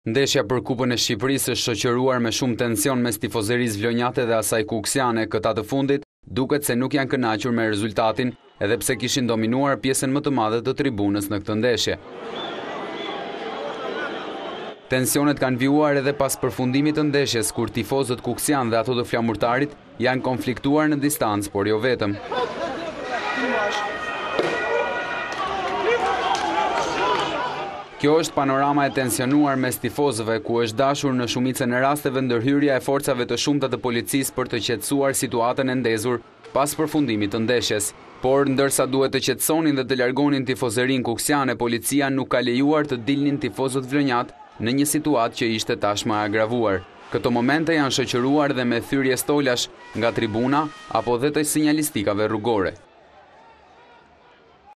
Ndeshja për Kupën e Shqipërisë është shoqëruar me shumë tension mes tifozërisë vlonjate dhe asaj kuksiane këta të fundit, duket se nuk janë kënaqur me rezultatin, edhe pse kishin dominuar pjesën më të madhe të tribunës në këtë ndeshje. Tensionet kanë vijuar edhe pas përfundimit të ndeshjes, kur tifozët kuksian dhe ato të Flamurtarit janë konfliktuar në distancë, por jo vetëm. Kjo është panorama e tensionuar mes tifozëve, ku është dashur në shumicën e rasteve ndërhyrja e forcave të shumta të policisë për të qetësuar situatën e ndezur pas përfundimit të ndeshjes. Por ndërsa duhet të qetësonin dhe të largonin tifozërinë kuksiane, policia nuk ka lejuar të dilnin tifozët vlonjat në një situatë që ishte tashmë agravuar. Këto momente janë shoqëruar dhe me thyrje stolash nga tribuna apo dhe të sinjalistikave rrugore.